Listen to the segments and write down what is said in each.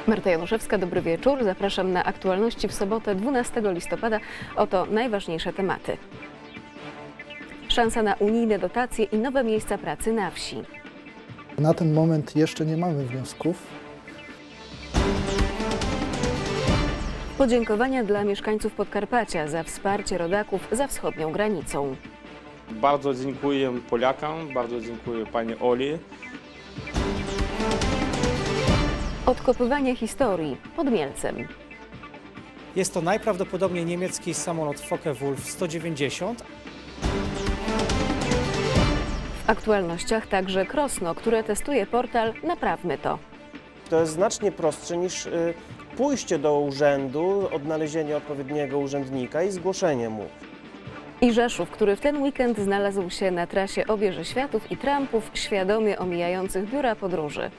Marta Januszewska, dobry wieczór. Zapraszam na aktualności w sobotę 12 listopada. Oto najważniejsze tematy. Szansa na unijne dotacje i nowe miejsca pracy na wsi. Na ten moment jeszcze nie mamy wniosków. Podziękowania dla mieszkańców Podkarpacia za wsparcie rodaków za wschodnią granicą. Bardzo dziękuję Polakom, bardzo dziękuję pani Oli. Odkopywanie historii pod Mielcem. Jest to najprawdopodobniej niemiecki samolot Focke-Wulf 190. W aktualnościach także Krosno, które testuje portal Naprawmy to. To jest znacznie prostsze niż pójście do urzędu, odnalezienie odpowiedniego urzędnika i zgłoszenie mu. I Rzeszów, który w ten weekend znalazł się na trasie Obieży Światów i trampów świadomie omijających biura podróży.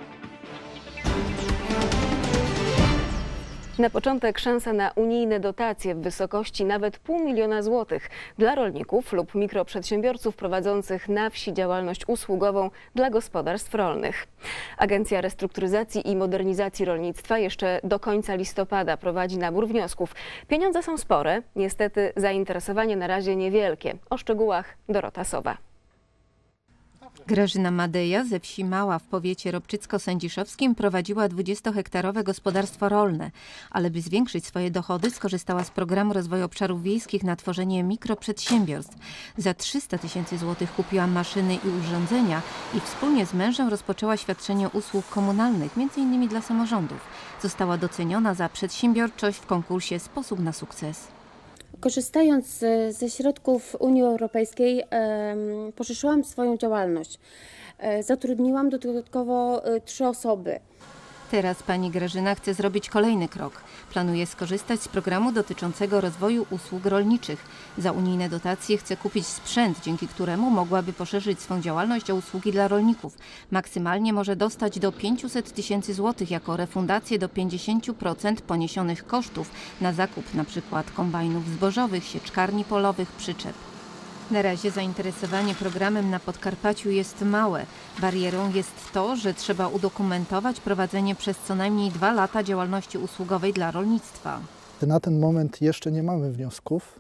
Na początek szansa na unijne dotacje w wysokości nawet $500 000 złotych dla rolników lub mikroprzedsiębiorców prowadzących na wsi działalność usługową dla gospodarstw rolnych. Agencja Restrukturyzacji i Modernizacji Rolnictwa jeszcze do końca listopada prowadzi nabór wniosków. Pieniądze są spore, niestety zainteresowanie na razie niewielkie. O szczegółach Dorota Sowa. Grażyna Madeja ze wsi Mała w powiecie ropczycko-sędziszowskim prowadziła 20-hektarowe gospodarstwo rolne, ale by zwiększyć swoje dochody skorzystała z programu rozwoju obszarów wiejskich na tworzenie mikroprzedsiębiorstw. Za 300 000 złotych kupiła maszyny i urządzenia i wspólnie z mężem rozpoczęła świadczenie usług komunalnych, m.in. dla samorządów. Została doceniona za przedsiębiorczość w konkursie Sposób na sukces. Korzystając ze środków Unii Europejskiej poszerzyłam swoją działalność. Zatrudniłam dodatkowo 3 osoby. Teraz pani Grażyna chce zrobić kolejny krok. Planuje skorzystać z programu dotyczącego rozwoju usług rolniczych. Za unijne dotacje chce kupić sprzęt, dzięki któremu mogłaby poszerzyć swą działalność o usługi dla rolników. Maksymalnie może dostać do 500 000 złotych jako refundację do 50% poniesionych kosztów na zakup np. kombajnów zbożowych, sieczkarni polowych, przyczep. Na razie zainteresowanie programem na Podkarpaciu jest małe. Barierą jest to, że trzeba udokumentować prowadzenie przez co najmniej 2 lata działalności usługowej dla rolnictwa. Na ten moment jeszcze nie mamy wniosków,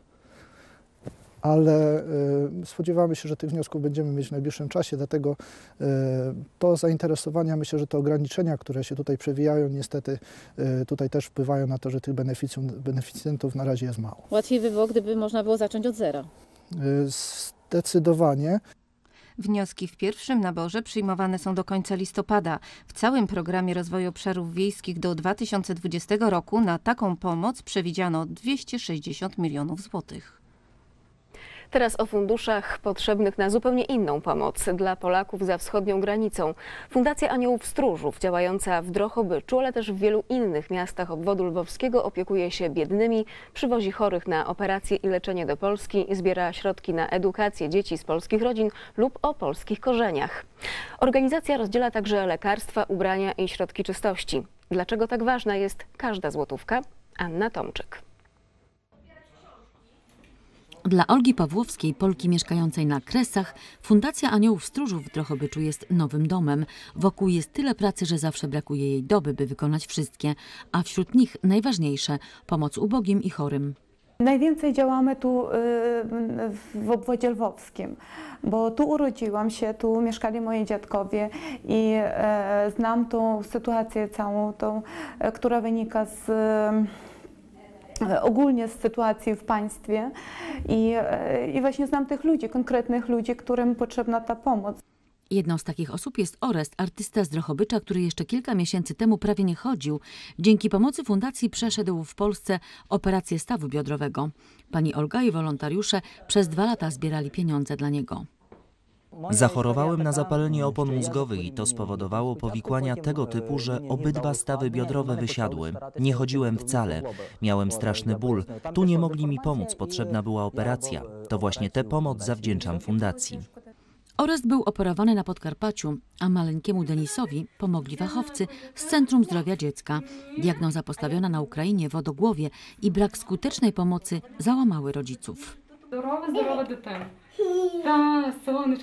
ale spodziewamy się, że tych wniosków będziemy mieć w najbliższym czasie, dlatego to zainteresowania, myślę, że te ograniczenia, które się tutaj przewijają, niestety tutaj też wpływają na to, że tych beneficjentów na razie jest mało. Łatwiej by było, gdyby można było zacząć od zera. Zdecydowanie. Wnioski w pierwszym naborze przyjmowane są do końca listopada. W całym programie rozwoju obszarów wiejskich do 2020 roku na taką pomoc przewidziano 260 milionów złotych. Teraz o funduszach potrzebnych na zupełnie inną pomoc dla Polaków za wschodnią granicą. Fundacja Aniołów Stróżów, działająca w Drohobyczu, ale też w wielu innych miastach obwodu lwowskiego, opiekuje się biednymi, przywozi chorych na operacje i leczenie do Polski, zbiera środki na edukację dzieci z polskich rodzin lub o polskich korzeniach. Organizacja rozdziela także lekarstwa, ubrania i środki czystości. Dlaczego tak ważna jest każda złotówka? Anna Tomczyk. Dla Olgi Pawłowskiej, Polki mieszkającej na Kresach, Fundacja Aniołów Stróżów w Drohobyczu jest nowym domem. Wokół jest tyle pracy, że zawsze brakuje jej doby, by wykonać wszystkie, a wśród nich najważniejsze – pomoc ubogim i chorym. Najwięcej działamy tu w obwodzie lwowskim, bo tu urodziłam się, tu mieszkali moi dziadkowie i znam tą sytuację całą, która wynika ogólnie z sytuacji w państwie i właśnie znam tych ludzi, konkretnych ludzi, którym potrzebna ta pomoc. Jedną z takich osób jest Orest, artysta z Drohobycza, który jeszcze kilka miesięcy temu prawie nie chodził. Dzięki pomocy fundacji przeszedł w Polsce operację stawu biodrowego. Pani Olga i wolontariusze przez 2 lata zbierali pieniądze dla niego. Zachorowałem na zapalenie opon mózgowych i to spowodowało powikłania tego typu, że obydwa stawy biodrowe wysiadły. Nie chodziłem wcale. Miałem straszny ból. Tu nie mogli mi pomóc, potrzebna była operacja. To właśnie tę pomoc zawdzięczam fundacji. Orest był operowany na Podkarpaciu, a maleńkiemu Denisowi pomogli fachowcy z Centrum Zdrowia Dziecka. Diagnoza postawiona na Ukrainie, wodogłowie i brak skutecznej pomocy załamały rodziców.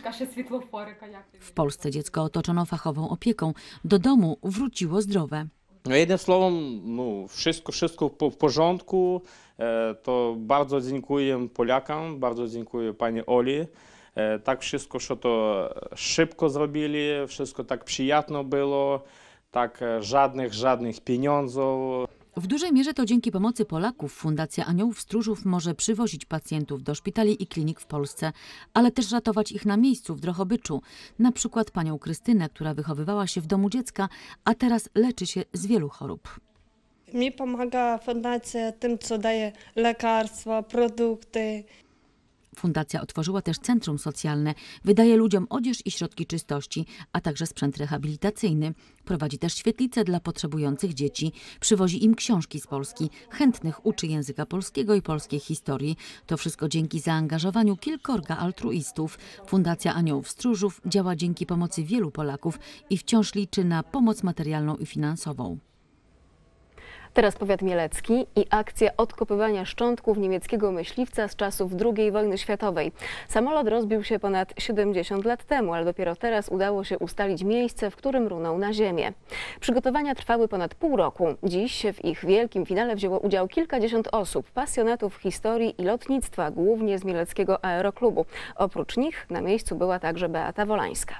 W Polsce dziecko otoczono fachową opieką. Do domu wróciło zdrowe. No jednym słowem, no, wszystko w porządku. To bardzo dziękuję Polakom, bardzo dziękuję pani Oli. Tak wszystko, że to szybko zrobili, wszystko tak przyjemno było, tak żadnych pieniędzów. W dużej mierze to dzięki pomocy Polaków Fundacja Aniołów Stróżów może przywozić pacjentów do szpitali i klinik w Polsce, ale też ratować ich na miejscu w Drohobyczu. Na przykład panią Krystynę, która wychowywała się w domu dziecka, a teraz leczy się z wielu chorób. Mi pomaga fundacja tym, co daje lekarstwa, produkty. Fundacja otworzyła też centrum socjalne, wydaje ludziom odzież i środki czystości, a także sprzęt rehabilitacyjny. Prowadzi też świetlice dla potrzebujących dzieci, przywozi im książki z Polski, chętnych uczy języka polskiego i polskiej historii. To wszystko dzięki zaangażowaniu kilkorga altruistów. Fundacja Aniołów Stróżów działa dzięki pomocy wielu Polaków i wciąż liczy na pomoc materialną i finansową. Teraz powiat mielecki i akcja odkopywania szczątków niemieckiego myśliwca z czasów II wojny światowej. Samolot rozbił się ponad 70 lat temu, ale dopiero teraz udało się ustalić miejsce, w którym runął na ziemię. Przygotowania trwały ponad pół roku. Dziś w ich wielkim finale wzięło udział kilkadziesiąt osób, pasjonatów historii i lotnictwa, głównie z Mieleckiego Aeroklubu. Oprócz nich na miejscu była także Beata Wolańska.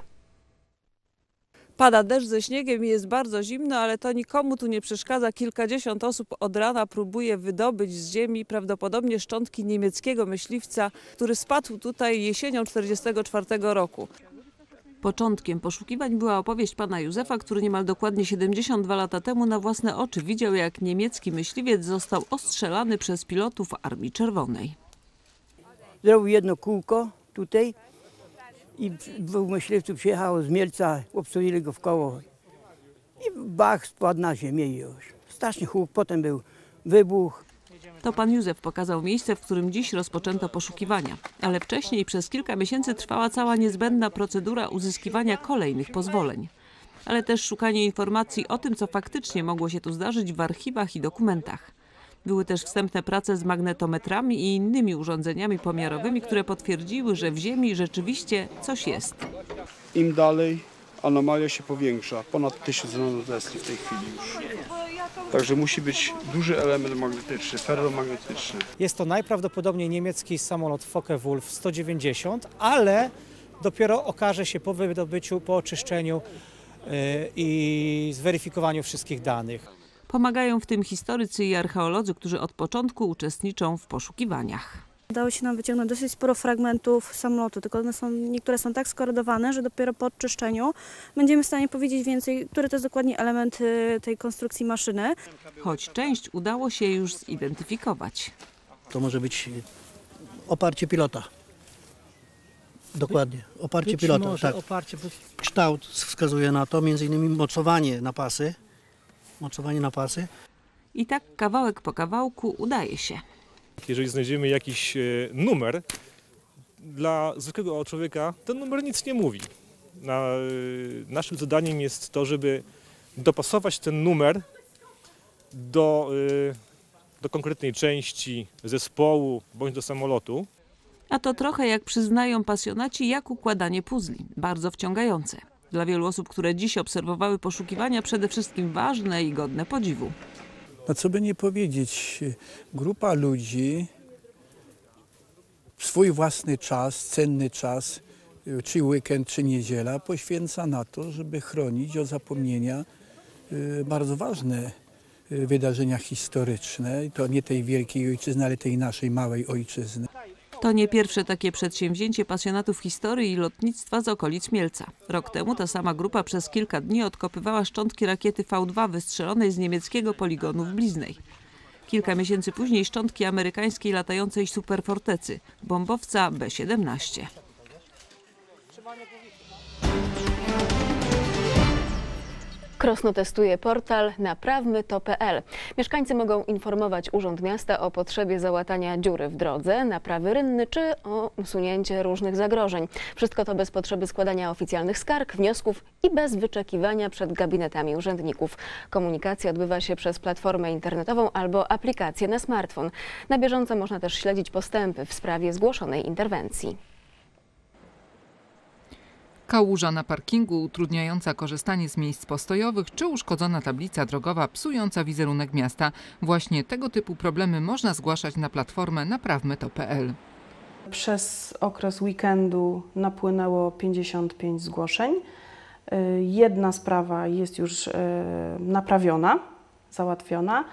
Pada deszcz ze śniegiem i jest bardzo zimno, ale to nikomu tu nie przeszkadza. Kilkadziesiąt osób od rana próbuje wydobyć z ziemi prawdopodobnie szczątki niemieckiego myśliwca, który spadł tutaj jesienią 1944 roku. Początkiem poszukiwań była opowieść pana Józefa, który niemal dokładnie 72 lata temu na własne oczy widział, jak niemiecki myśliwiec został ostrzelany przez pilotów Armii Czerwonej. Zrobił jedno kółko tutaj. I dwóch myśliwców przyjechało z Mielca, obstawili go w koło i bach, spadł na ziemię już. Straszny huk, potem był wybuch. To pan Józef pokazał miejsce, w którym dziś rozpoczęto poszukiwania. Ale wcześniej przez kilka miesięcy trwała cała niezbędna procedura uzyskiwania kolejnych pozwoleń. Ale też szukanie informacji o tym, co faktycznie mogło się tu zdarzyć w archiwach i dokumentach. Były też wstępne prace z magnetometrami i innymi urządzeniami pomiarowymi, które potwierdziły, że w ziemi rzeczywiście coś jest. Im dalej anomalia się powiększa, ponad 1000 nanotesli w tej chwili już. Także musi być duży element magnetyczny, ferromagnetyczny. Jest to najprawdopodobniej niemiecki samolot Focke-Wulf 190, ale dopiero okaże się po wydobyciu, po oczyszczeniu i zweryfikowaniu wszystkich danych. Pomagają w tym historycy i archeolodzy, którzy od początku uczestniczą w poszukiwaniach. Udało się nam wyciągnąć dosyć sporo fragmentów samolotu, tylko niektóre są tak skorodowane, że dopiero po odczyszczeniu będziemy w stanie powiedzieć więcej, który to jest dokładnie element tej konstrukcji maszyny. Choć część udało się już zidentyfikować. To może być oparcie pilota. Dokładnie, oparcie pilota. Tak. Kształt wskazuje na to, między innymi mocowanie na pasy. I tak kawałek po kawałku udaje się. Jeżeli znajdziemy jakiś numer, dla zwykłego człowieka ten numer nic nie mówi. Naszym zadaniem jest to, żeby dopasować ten numer do konkretnej części zespołu bądź do samolotu. A to trochę, jak przyznają pasjonaci, jak układanie puzli. Bardzo wciągające. Dla wielu osób, które dziś obserwowały poszukiwania, przede wszystkim ważne i godne podziwu. No co by nie powiedzieć, grupa ludzi swój własny czas, cenny czas, czy weekend, czy niedziela poświęca na to, żeby chronić od zapomnienia bardzo ważne wydarzenia historyczne. To nie tej wielkiej ojczyzny, ale tej naszej małej ojczyzny. To nie pierwsze takie przedsięwzięcie pasjonatów historii i lotnictwa z okolic Mielca. Rok temu ta sama grupa przez kilka dni odkopywała szczątki rakiety V2 wystrzelonej z niemieckiego poligonu w Bliznej. Kilka miesięcy później szczątki amerykańskiej latającej superfortecy, bombowca B-17. Krosno testuje portal naprawmy.to.pl. Mieszkańcy mogą informować Urząd Miasta o potrzebie załatania dziury w drodze, naprawy rynny czy o usunięcie różnych zagrożeń. Wszystko to bez potrzeby składania oficjalnych skarg, wniosków i bez wyczekiwania przed gabinetami urzędników. Komunikacja odbywa się przez platformę internetową albo aplikację na smartfon. Na bieżąco można też śledzić postępy w sprawie zgłoszonej interwencji. Kałuża na parkingu utrudniająca korzystanie z miejsc postojowych czy uszkodzona tablica drogowa psująca wizerunek miasta. Właśnie tego typu problemy można zgłaszać na platformę naprawmy.to.pl. Przez okres weekendu napłynęło 55 zgłoszeń. Jedna sprawa jest już naprawiona, załatwiona.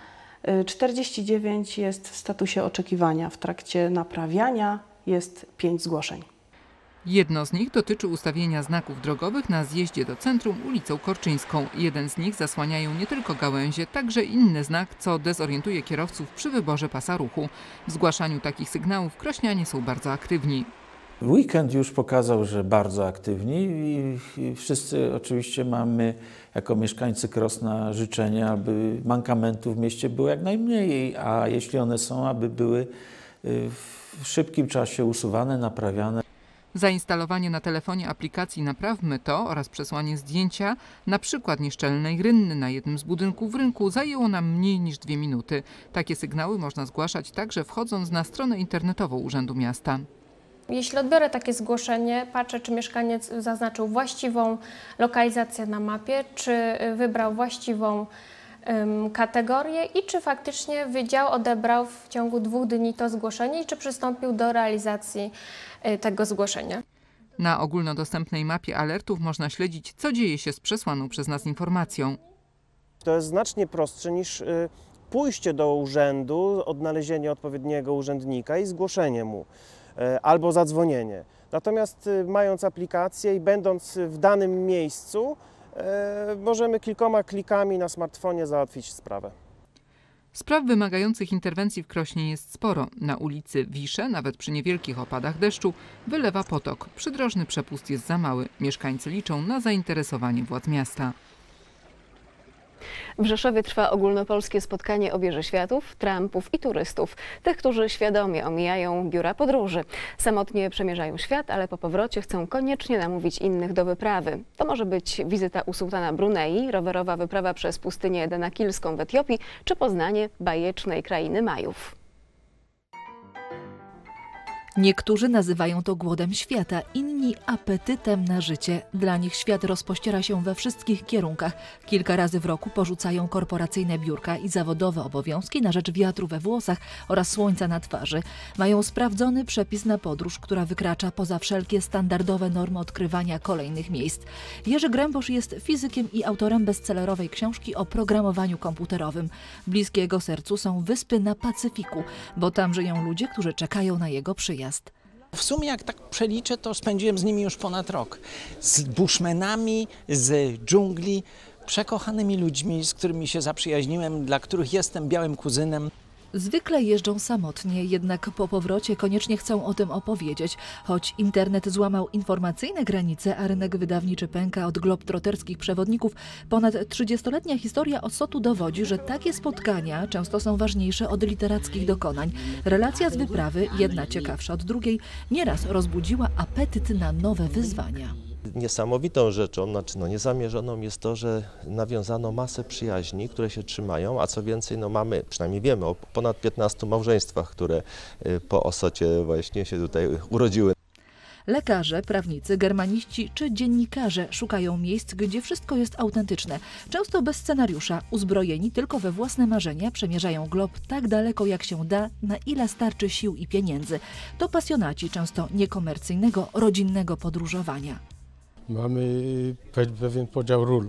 49 jest w statusie oczekiwania. W trakcie naprawiania jest 5 zgłoszeń. Jedno z nich dotyczy ustawienia znaków drogowych na zjeździe do centrum ulicą Korczyńską. Jeden z nich zasłaniają nie tylko gałęzie, także inny znak, co dezorientuje kierowców przy wyborze pasa ruchu. W zgłaszaniu takich sygnałów krośnianie są bardzo aktywni. Weekend już pokazał, że bardzo aktywni i wszyscy oczywiście mamy jako mieszkańcy Krosna życzenia, aby mankamentów w mieście było jak najmniej, a jeśli one są, aby były w szybkim czasie usuwane, naprawiane. Zainstalowanie na telefonie aplikacji Naprawmy to oraz przesłanie zdjęcia, na przykład nieszczelnej rynny na jednym z budynków rynku, zajęło nam mniej niż 2 minuty. Takie sygnały można zgłaszać także wchodząc na stronę internetową Urzędu Miasta. Jeśli odbiorę takie zgłoszenie, patrzę, czy mieszkaniec zaznaczył właściwą lokalizację na mapie, czy wybrał właściwą kategorię i czy faktycznie wydział odebrał w ciągu 2 dni to zgłoszenie i czy przystąpił do realizacji tego zgłoszenia. Na ogólnodostępnej mapie alertów można śledzić, co dzieje się z przesłaną przez nas informacją. To jest znacznie prostsze niż pójście do urzędu, odnalezienie odpowiedniego urzędnika i zgłoszenie mu albo zadzwonienie. Natomiast mając aplikację i będąc w danym miejscu, możemy kilkoma klikami na smartfonie załatwić sprawę. Spraw wymagających interwencji w Krośnie jest sporo. Na ulicy Wisze, nawet przy niewielkich opadach deszczu, wylewa potok. Przydrożny przepust jest za mały. Mieszkańcy liczą na zainteresowanie władz miasta. W Rzeszowie trwa ogólnopolskie spotkanie o wierze światów, trampów i turystów. Tych, którzy świadomie omijają biura podróży. Samotnie przemierzają świat, ale po powrocie chcą koniecznie namówić innych do wyprawy. To może być wizyta u sułtana Brunei, rowerowa wyprawa przez pustynię Danakilską w Etiopii, czy poznanie bajecznej krainy Majów. Niektórzy nazywają to głodem świata, inni apetytem na życie. Dla nich świat rozpościera się we wszystkich kierunkach. Kilka razy w roku porzucają korporacyjne biurka i zawodowe obowiązki na rzecz wiatru we włosach oraz słońca na twarzy. Mają sprawdzony przepis na podróż, która wykracza poza wszelkie standardowe normy odkrywania kolejnych miejsc. Jerzy Grębosz jest fizykiem i autorem bestsellerowej książki o programowaniu komputerowym. Bliskie jego sercu są wyspy na Pacyfiku, bo tam żyją ludzie, którzy czekają na jego przyjazd. W sumie jak tak przeliczę, to spędziłem z nimi już ponad rok. Z bushmenami, z dżungli, przekochanymi ludźmi, z którymi się zaprzyjaźniłem, dla których jestem białym kuzynem. Zwykle jeżdżą samotnie, jednak po powrocie koniecznie chcą o tym opowiedzieć. Choć internet złamał informacyjne granice, a rynek wydawniczy pęka od globtroterskich przewodników, ponad 30-letnia historia Osotu dowodzi, że takie spotkania często są ważniejsze od literackich dokonań. Relacja z wyprawy, jedna ciekawsza od drugiej, nieraz rozbudziła apetyt na nowe wyzwania. Niesamowitą rzeczą, niezamierzoną jest to, że nawiązano masę przyjaźni, które się trzymają, a co więcej, mamy, przynajmniej wiemy o ponad 15 małżeństwach, które po Osocie właśnie się tutaj urodziły. Lekarze, prawnicy, germaniści czy dziennikarze szukają miejsc, gdzie wszystko jest autentyczne. Często bez scenariusza, uzbrojeni tylko we własne marzenia, przemierzają glob tak daleko jak się da, na ile starczy sił i pieniędzy. To pasjonaci często niekomercyjnego, rodzinnego podróżowania. Mamy pewien podział ról.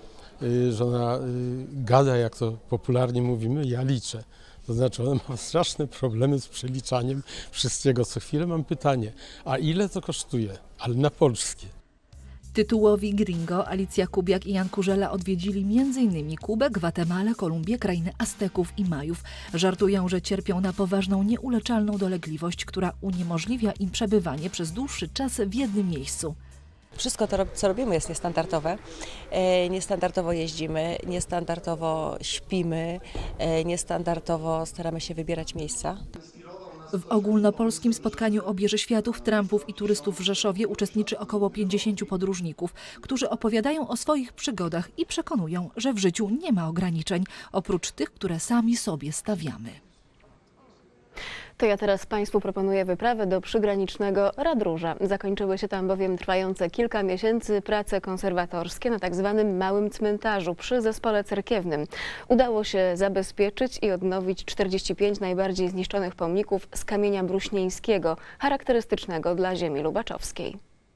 Żona gada, jak to popularnie mówimy, ja liczę. To znaczy ona ma straszne problemy z przeliczaniem wszystkiego. Co chwilę mam pytanie, a ile to kosztuje? Ale na polskie. Tytułowi gringo Alicja Kubiak i Jan Kurzela odwiedzili m.in. Kubę, Gwatemalę, Kolumbię, krainy Azteków i Majów. Żartują, że cierpią na poważną, nieuleczalną dolegliwość, która uniemożliwia im przebywanie przez dłuższy czas w jednym miejscu. Wszystko to, co robimy, jest niestandardowe. Niestandardowo jeździmy, niestandardowo śpimy, niestandardowo staramy się wybierać miejsca. W ogólnopolskim spotkaniu o wierze światów, trampów i turystów w Rzeszowie uczestniczy około 50 podróżników, którzy opowiadają o swoich przygodach i przekonują, że w życiu nie ma ograniczeń, oprócz tych, które sami sobie stawiamy. To ja teraz Państwu proponuję wyprawę do przygranicznego Radróża. Zakończyły się tam bowiem trwające kilka miesięcy prace konserwatorskie na tzw. małym cmentarzu przy zespole cerkiewnym. Udało się zabezpieczyć i odnowić 45 najbardziej zniszczonych pomników z kamienia bruśnieńskiego, charakterystycznego dla ziemi lubaczowskiej.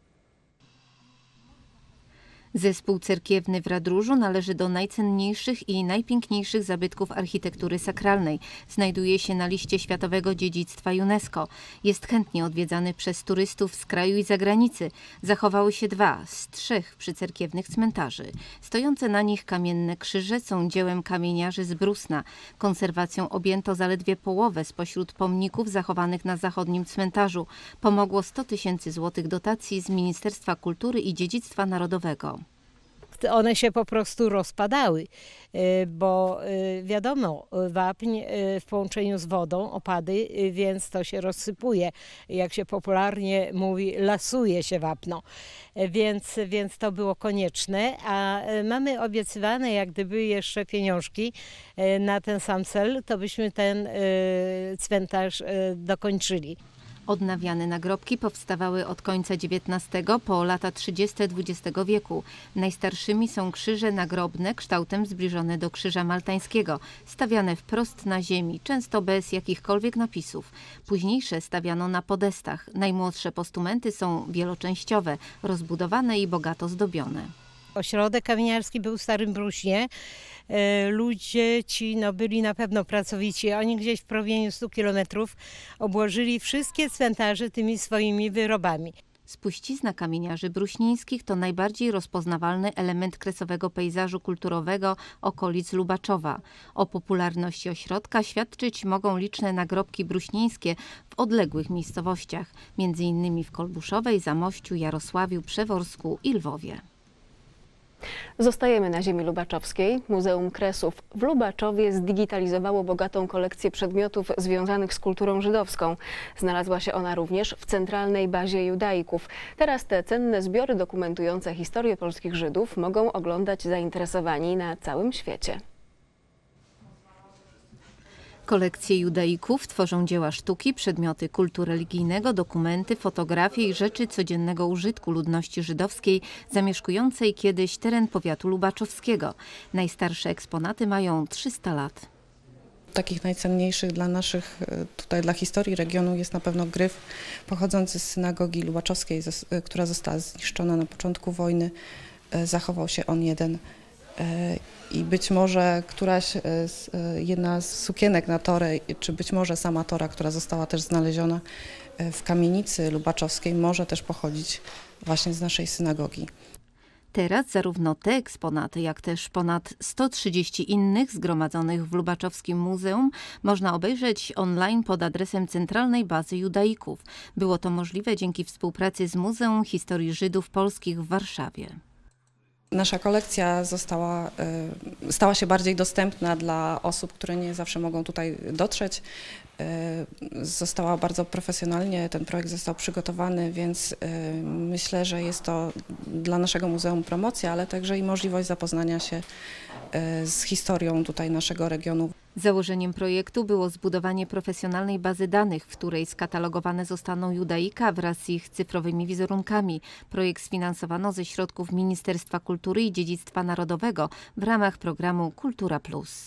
Zespół cerkiewny w Radróżu należy do najcenniejszych i najpiękniejszych zabytków architektury sakralnej. Znajduje się na liście Światowego Dziedzictwa UNESCO. Jest chętnie odwiedzany przez turystów z kraju i zagranicy. Zachowały się 2 z 3 przycerkiewnych cmentarzy. Stojące na nich kamienne krzyże są dziełem kamieniarzy z Brusna. Konserwacją objęto zaledwie połowę spośród pomników zachowanych na zachodnim cmentarzu. Pomogło 100 000 złotych dotacji z Ministerstwa Kultury i Dziedzictwa Narodowego. One się po prostu rozpadały, bo wiadomo, wapń w połączeniu z wodą, opady, więc to się rozsypuje. Jak się popularnie mówi, lasuje się wapno, więc to było konieczne, a mamy obiecywane jak gdyby jeszcze pieniążki na ten sam cel, to byśmy ten cmentarz dokończyli. Odnawiane nagrobki powstawały od końca XIX po lata 30. XX wieku. Najstarszymi są krzyże nagrobne kształtem zbliżone do krzyża maltańskiego, stawiane wprost na ziemi, często bez jakichkolwiek napisów. Późniejsze stawiano na podestach. Najmłodsze postumenty są wieloczęściowe, rozbudowane i bogato zdobione. Ośrodek kamieniarski był w Starym Bruśnie. Ludzie ci byli na pewno pracowici. Oni gdzieś w promieniu 100 kilometrów obłożyli wszystkie cmentarze tymi swoimi wyrobami. Spuścizna kamieniarzy bruśnieńskich to najbardziej rozpoznawalny element kresowego pejzażu kulturowego okolic Lubaczowa. O popularności ośrodka świadczyć mogą liczne nagrobki bruśnieńskie w odległych miejscowościach, m.in. w Kolbuszowej, Zamościu, Jarosławiu, Przeworsku i Lwowie. Zostajemy na ziemi lubaczowskiej. Muzeum Kresów w Lubaczowie zdigitalizowało bogatą kolekcję przedmiotów związanych z kulturą żydowską. Znalazła się ona również w centralnej bazie judaików. Teraz te cenne zbiory dokumentujące historię polskich Żydów mogą oglądać zainteresowani na całym świecie. Kolekcje judaików tworzą dzieła sztuki, przedmioty kultu religijnego, dokumenty, fotografie i rzeczy codziennego użytku ludności żydowskiej zamieszkującej kiedyś teren powiatu lubaczowskiego. Najstarsze eksponaty mają 300 lat. Takich najcenniejszych dla naszych, tutaj dla historii regionu jest na pewno gryf pochodzący z synagogi lubaczowskiej, która została zniszczona na początku wojny. Zachował się on jeden. I być może jedna z sukienek na torę, czy być może sama tora, która została też znaleziona w kamienicy lubaczowskiej, może też pochodzić właśnie z naszej synagogi. Teraz zarówno te eksponaty, jak też ponad 130 innych zgromadzonych w Lubaczowskim Muzeum można obejrzeć online pod adresem Centralnej Bazy Judaików. Było to możliwe dzięki współpracy z Muzeum Historii Żydów Polskich w Warszawie. Nasza kolekcja stała się bardziej dostępna dla osób, które nie zawsze mogą tutaj dotrzeć. Została bardzo profesjonalnie, ten projekt został przygotowany, więc myślę, że jest to dla naszego muzeum promocja, ale także i możliwość zapoznania się z historią tutaj naszego regionu. Założeniem projektu było zbudowanie profesjonalnej bazy danych, w której skatalogowane zostaną judaika wraz z ich cyfrowymi wizerunkami. Projekt sfinansowano ze środków Ministerstwa Kultury i Dziedzictwa Narodowego w ramach programu Kultura Plus.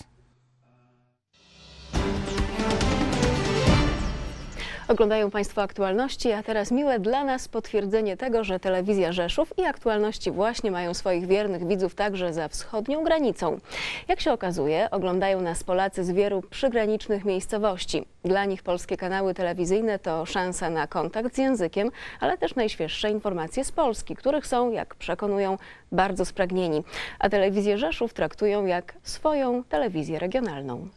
Oglądają Państwo aktualności, a teraz miłe dla nas potwierdzenie tego, że telewizja Rzeszów i aktualności właśnie mają swoich wiernych widzów także za wschodnią granicą. Jak się okazuje, oglądają nas Polacy z wielu przygranicznych miejscowości. Dla nich polskie kanały telewizyjne to szansa na kontakt z językiem, ale też najświeższe informacje z Polski, których są, jak przekonują, bardzo spragnieni. A telewizję Rzeszów traktują jak swoją telewizję regionalną.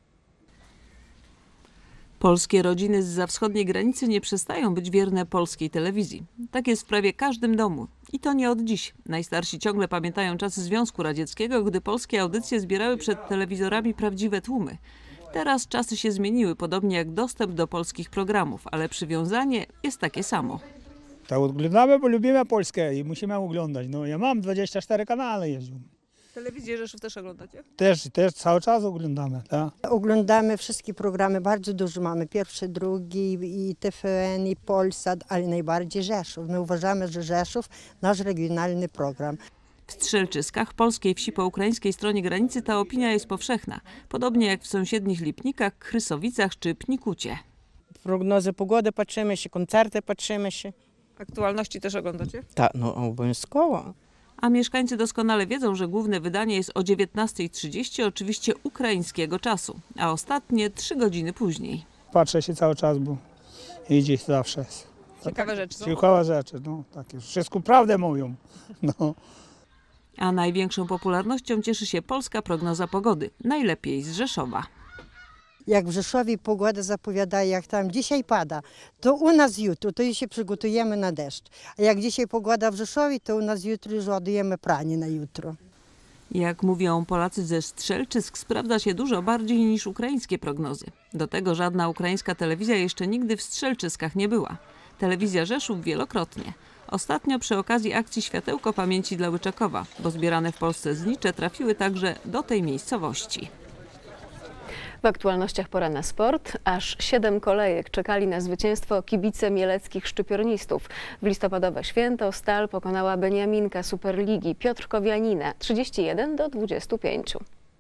Polskie rodziny zza wschodniej granicy nie przestają być wierne polskiej telewizji. Tak jest w prawie każdym domu. I to nie od dziś. Najstarsi ciągle pamiętają czasy Związku Radzieckiego, gdy polskie audycje zbierały przed telewizorami prawdziwe tłumy. Teraz czasy się zmieniły, podobnie jak dostęp do polskich programów, ale przywiązanie jest takie samo. Tak oglądamy, bo lubimy Polskę i musimy oglądać. No, ja mam 24 kanały jeżdżą. Telewizję Rzeszów też oglądacie? Też cały czas oglądamy. Tak? Oglądamy wszystkie programy, bardzo dużo mamy. Pierwszy, drugi, i TVN, i Polsat, ale najbardziej Rzeszów. My uważamy, że Rzeszów nasz regionalny program. W Strzelczyskach, polskiej wsi po ukraińskiej stronie granicy, ta opinia jest powszechna. Podobnie jak w sąsiednich Lipnikach, Chrysowicach czy Pnikucie. Prognozy pogody patrzymy się, koncerty patrzymy się. Aktualności też oglądacie? Tak, no obowiązkowo. A mieszkańcy doskonale wiedzą, że główne wydanie jest o 19:30, oczywiście ukraińskiego czasu, a ostatnie 3 godziny później. Patrzę się cały czas, bo idzie zawsze. Ciekawe rzeczy są? Ciekawe rzeczy, no takie. Wszystko prawdę mówią. No. A największą popularnością cieszy się polska prognoza pogody, najlepiej z Rzeszowa. Jak w Rzeszowie pogoda zapowiada, jak tam dzisiaj pada, to u nas jutro, to już się przygotujemy na deszcz. A jak dzisiaj pogoda w Rzeszowie, to u nas jutro już ładujemy pranie na jutro. Jak mówią Polacy ze Strzelczysk, sprawdza się dużo bardziej niż ukraińskie prognozy. Do tego żadna ukraińska telewizja jeszcze nigdy w Strzelczyskach nie była. Telewizja Rzeszów wielokrotnie. Ostatnio przy okazji akcji Światełko Pamięci dla Łyczakowa, bo zbierane w Polsce znicze trafiły także do tej miejscowości. W aktualnościach pora na sport. Aż 7 kolejek czekali na zwycięstwo kibice mieleckich szczypiornistów. W listopadowe święto Stal pokonała Beniaminka Superligi Piotrkowianina 31-25.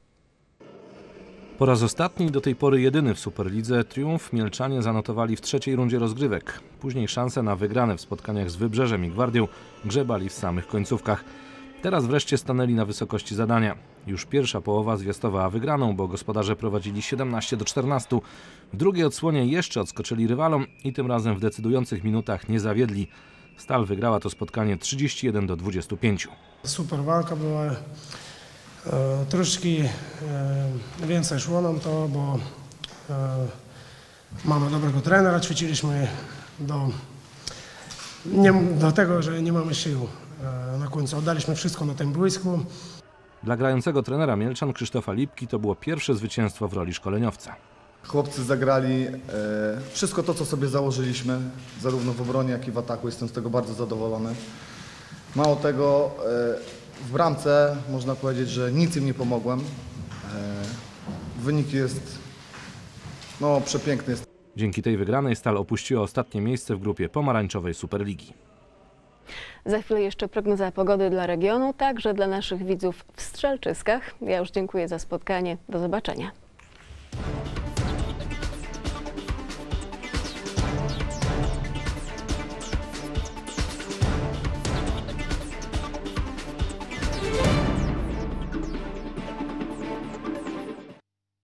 Po raz ostatni, do tej pory jedyny w Superlidze triumf mielczanie zanotowali w trzeciej rundzie rozgrywek. Później szanse na wygrane w spotkaniach z Wybrzeżem i Gwardią grzebali w samych końcówkach. Teraz wreszcie stanęli na wysokości zadania. Już pierwsza połowa zwiastowała wygraną, bo gospodarze prowadzili 17-14. W drugiej odsłonie jeszcze odskoczyli rywalom i tym razem w decydujących minutach nie zawiedli. Stal wygrała to spotkanie 31-25. Super walka była. Troszkę więcej szło nam to, bo mamy dobrego trenera, ćwiczyliśmy do tego, że nie mamy sił. Na końcu oddaliśmy wszystko na tym boisku. Dla grającego trenera Mielczan Krzysztofa Lipki to było pierwsze zwycięstwo w roli szkoleniowca. Chłopcy zagrali wszystko to, co sobie założyliśmy, zarówno w obronie, jak i w ataku. Jestem z tego bardzo zadowolony. Mało tego, w bramce można powiedzieć, że nic im nie pomogłem. Wynik jest przepiękny. Dzięki tej wygranej Stal opuściła ostatnie miejsce w grupie pomarańczowej Superligi. Za chwilę jeszcze prognoza pogody dla regionu, także dla naszych widzów w Strzelczyskach. Ja już dziękuję za spotkanie. Do zobaczenia.